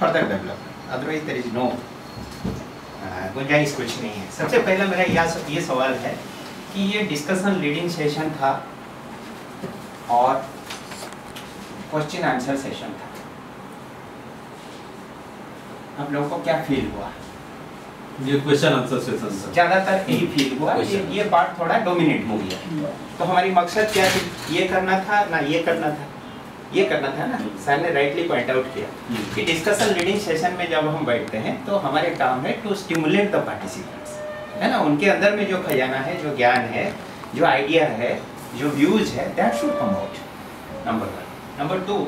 Further development, otherwise there is no गुंजाइश कुछ नहीं है। सबसे पहला मेरा ये सवाल है कि ये डिस्कशन लीडिंग सेशन था और क्वेश्चन आंसर सेशन था, आप लोगों को क्या फील हुआ? ये क्वेश्चन आंसर सेशन था, ज़्यादातर यही फील हुआ। ये पार्ट थोड़ा डोमिनेट हो गया। तो हमारी मकसद क्या थी? ये करना था ना, ये करना था, ये करना था ना। सर ने राइटली पॉइंट आउट किया कि डिस्कशन लीडिंग सेशन में जब हम बैठते हैं तो हमारे काम है टू स्टिमुलेट द पार्टिसिपेंट्स, है ना। उनके अंदर में जो खजाना है, जो ज्ञान है, जो आइडिया है, जो व्यूज है, that should come out, number 1। Number 2,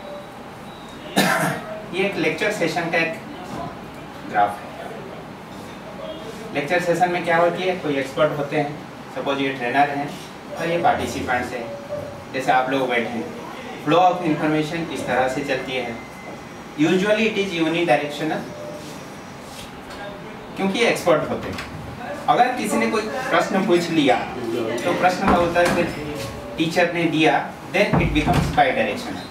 ये एक लेक्चर सेशन का एक ग्राफ है। लेक्चर सेशन में क्या होती है, कोई एक्सपर्ट होते हैं, सपोज ये ट्रेनर हैं और ये पार्टिसिपेंट्स हैं, जैसे आप लोग बैठे हैं। फ्लो ऑफ इंफॉर्मेशन इस तरह से चलती है। यूजुअली इट इज यूनिडायरेक्शनल, क्योंकि ये एक्सपर्ट होते हैं। अगर किसी ने कोई प्रश्न पूछ लिया तो प्रश्न का उत्तर फिर टीचर ने दिया, then it becomes bidirectional.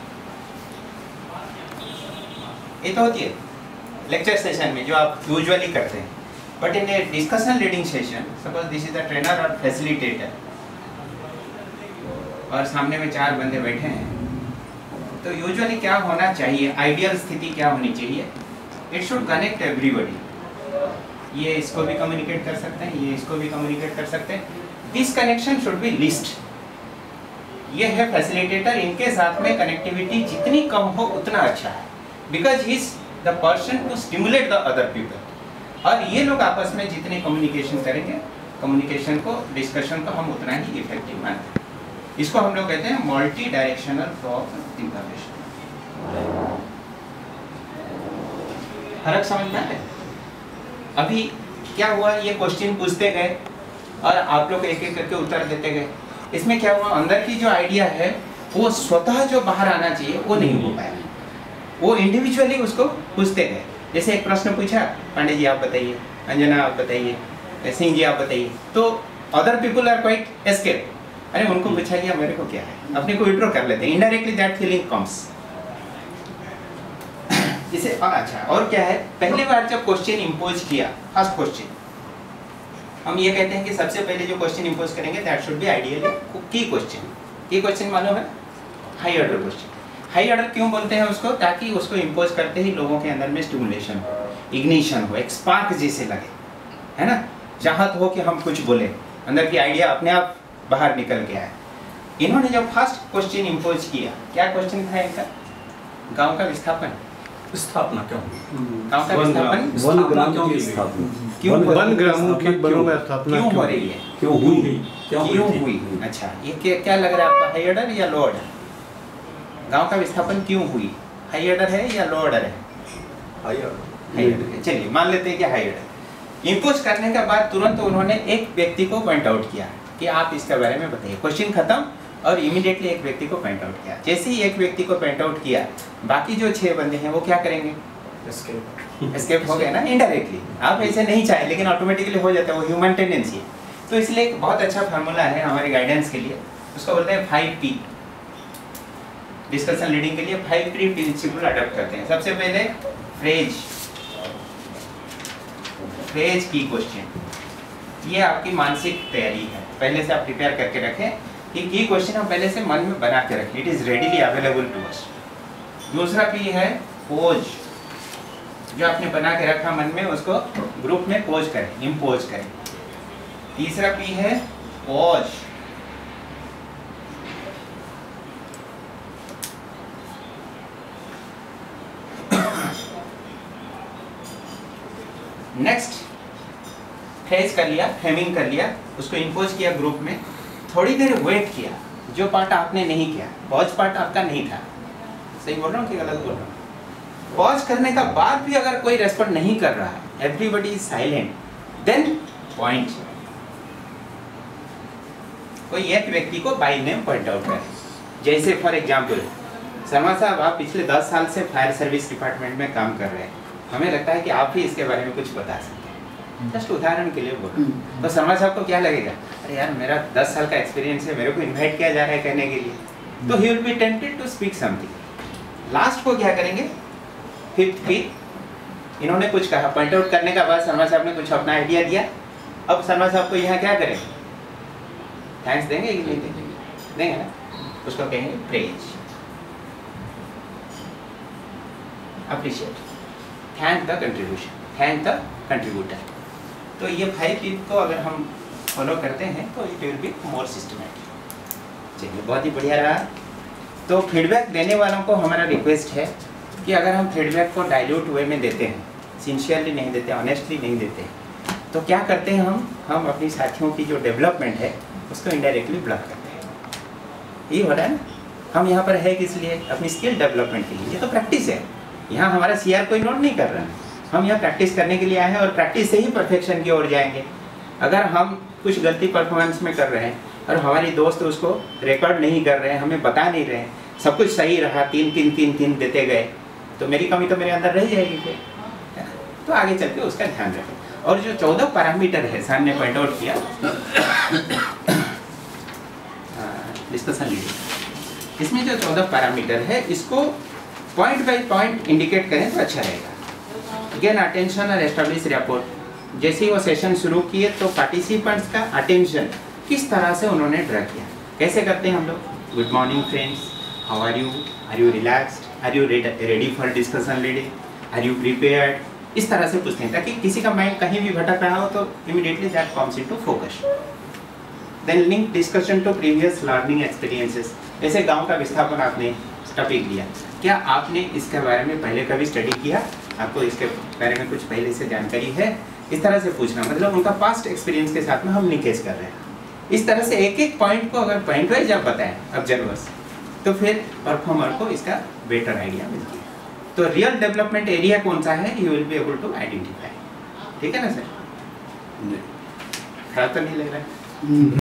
ये तो होती है लेक्चर सेशन में जो आप यूजुअली करते हैं। But in a discussion leading session, suppose this is the trainer और फैसिलिटेटर और सामने में 4 बंदे बैठे हैं, तो यूजुअली क्या होना चाहिए, आइडियल स्थिति क्या होनी चाहिए? It should connect everybody. ये इसको भी कम्युनिकेट कर सकते हैं, ये इसको भी कम्युनिकेट कर सकते हैं। This connection should be list. ये है फैसिलिटेटर, इनके साथ में कनेक्टिविटी जितनी कम हो उतना अच्छा है, because he is the person to stimulate the other people. और ये लोग आपस में जितने कम्युनिकेशन करेंगे, कम्युनिकेशन को, डिस्कशन को हम उतना ही इफेक्टिव मानते हैं। इसको हम लोग कहते हैं multi directional flow of information. फर्क समझ में है? अभी क्या हुआ, ये क्वेश्चन पूछते गए और आप लोग एक एक करके उत्तर देते गए। इसमें क्या हुआ, अंदर की जो आइडिया है वो स्वतः जो बाहर आना चाहिए वो नहीं हो पाया। वो इंडिविजुअली उसको पूछते गए। जैसे एक प्रश्न पूछा, पांडे जी आप बताइए, अंजना आप बताइए, सिंह जी आप बताइए, तो other people are quite escape. अरे उनको पूछा गया, मेरे को क्या है, अपने को विड्रॉ कर लेते हैं। Indirectly that feeling comes. इसे और अच्छा और क्या है, पहली बार जब क्वेश्चन इंपोज किया, फर्स्ट क्वेश्चन, हम ये कहते हैं कि सबसे पहले जो क्वेश्चन इंपोज करेंगे that should be ideally key question. Key question मालूम है? High order question. High order क्यों बोलते हैं उसको? ताकि उसको इंपोज करते ही लोगों के अंदर में स्टिमुलेशन हो, इग्निशन हो, एक स्पार्क जैसे लगे, है ना, चाहत हो कि हम कुछ बोले, अंदर की आइडिया अपने आप बाहर निकल के आए। इन्होंने जब फर्स्ट क्वेश्चन इंपोज किया, क्या क्वेश्चन था इनका? गांव का विस्थापन, स्थापना क्यों? गांव का विस्थापन, वन ग्राम की स्थापना क्यों, वन ग्रामों की वनों में स्थापना क्यों हो रही है, क्यों हुई, क्यों हुई? अच्छा, ये क्या लग रहा है आपका, हाई ऑर्डर या लो ऑर्डर? गांव का विस्थापन क्यों हुई, हाई ऑर्डर है या लो ऑर्डर है? High order. High order. चलिए मान लेते हैं कि हाई ऑर्डर। इंपोज करने के बाद तुरंत उन्होंने एक व्यक्ति को पॉइंट आउट किया कि आप इसके बारे में बताइए। क्वेश्चन खत्म और इमीडिएटली एक व्यक्ति को पॉइंट आउट किया। जैसे ही एक व्यक्ति को पॉइंट आउट किया, बाकी जो 6 बंदे हैं वो क्या करेंगे? एस्केप हो गए ना, इनडायरेक्टली। आप ऐसे नहीं चाहे लेकिन ऑटोमेटिकली हो जाता है, वो ह्यूमन टेंडेंसी है। तो इसलिए एक बहुत अच्छा फार्मूला है हमारे गाइडेंस के लिए, उसको बोलते हैं 5P। डिस्कशन लीडिंग के लिए 5P प्रिंसिपल अडॉप्ट करते हैं। सबसे पहले फ्रेज की क्वेश्चन, ये आपकी मानसिक तैयारी है, पहले से आप प्रिपेयर करके रखें कि की क्वेश्चन हम पहले से मन में बना के रखें, it is readily available to us. दूसरा P है पोज, जो आपने बना के रखा मन में उसको ग्रुप में पोज करें, इम्पोज करें। तीसरा P है पॉज, नेक्स्ट फ्रेज कर लिया, फ्रेमिंग कर लिया, उसको इंपोज किया ग्रुप में, थोड़ी देर वेट किया, जो पार्ट आपने नहीं किया, पॉज पार्ट आपका नहीं था। सही बोल रहा हूँ कि गलत बोल रहा हूँ? पॉज करने का बाद भी अगर कोई रेस्पॉन्ड नहीं कर रहा है, everybody is silent, then point. कोई एक व्यक्ति को बाय नेम पॉइंट आउट करें। जैसे फॉर एग्जाम्पल, शर्मा साहब आप पिछले 10 साल से फायर सर्विस डिपार्टमेंट में काम कर रहे हैं, हमें लगता है कि आप ही इसके बारे में कुछ बता सकते हैं। जस्ट उदाहरण के लिए बोलो, तो शर्मा साहब को क्या लगेगा, अरे यार मेरा 10 साल का एक्सपीरियंस है, मेरे को इन्वाइट किया जा रहा है कहने के लिए, तो he will be tempted to speak something. Last को क्या करेंगे, फिफ्थ पी, इन्होंने कुछ कहा, पॉइंट आउट करने का बाद शर्मा साहब ने कुछ अपना आइडिया दिया। अब शर्मा साहब को यहाँ क्या करें, थैंक्स देंगे कि नहीं देंगे? देंगे ना, उसको कहेंगे praise, appreciate, thank the contribution, thank the contributor. तो ये 5 P को अगर हम फॉलो करते हैं तो it will be more systematic. चलिए, बहुत ही बढ़िया रहा। तो फीडबैक देने वालों को हमारा रिक्वेस्ट है कि अगर हम फीडबैक को डाइल्यूट वे में देते हैं, सिंसियरली नहीं देते, ऑनेस्टली नहीं देते, तो क्या करते हैं हम अपनी साथियों की जो डेवलपमेंट है उसको इनडायरेक्टली ब्लॉक करते हैं। ये हो रहा है ना, हम यहाँ पर है किस लिए, अपनी स्किल डेवलपमेंट के लिए। ये तो प्रैक्टिस है, यहाँ हमारा CR कोई नोट नहीं कर रहा है, हम यहाँ प्रैक्टिस करने के लिए आए हैं और प्रैक्टिस से ही परफेक्शन की ओर जाएंगे। अगर हम कुछ गलती परफॉर्मेंस में कर रहे हैं और हमारी दोस्त उसको रिकॉर्ड नहीं कर रहे हैं, हमें बता नहीं रहे हैं, सब कुछ सही रहा, 3 देते गए, तो मेरी कमी तो मेरे अंदर रह जाएगी फिर, है ना? तो आगे चल के उसका ध्यान रखें। और जो 14 पैरामीटर है सर ने पॉइंट आउट किया, डिस्कशन लीजिए, इसमें जो 14 पैरामीटर है इसको पॉइंट बाय पॉइंट इंडिकेट करें तो अच्छा रहेगा। गेन अटेंशन और एस्टैब्लिश रैपोर्ट। जैसे ही वो सेशन शुरू किए तो पार्टिसिपेंट्स का अटेंशन किस तरह से उन्होंने ड्रा किया, कैसे करते हैं हम लोग, good morning friends, how are you relaxed, are you ready for discussion leading, are you prepared, इस तरह से पूछते हैं ताकि किसी का माइंड कहीं भी भटक रहा हो तो immediately that comes into focus. Then link discussion to previous learning experiences. जैसे गांव का विस्थापन आपने टॉपिक लिया, क्या आपने इसके बारे में पहले कभी स्टडी किया, आपको इसके बारे में कुछ पहले से जानकारी है, इस तरह से पूछना, मतलब उनका पास्ट एक्सपीरियंस के साथ में हम लिंकेज कर रहे हैं। इस तरह से एक एक पॉइंट को अगर पॉइंट वाइज आप बताएं ऑब्जर्वर्स, तो फिर परफॉर्मर को इसका बेटर आइडिया मिलती है। तो रियल डेवलपमेंट एरिया कौन सा है, you will be able to identify. ठीक है ना सर? खराब तो नहीं लग रहा है?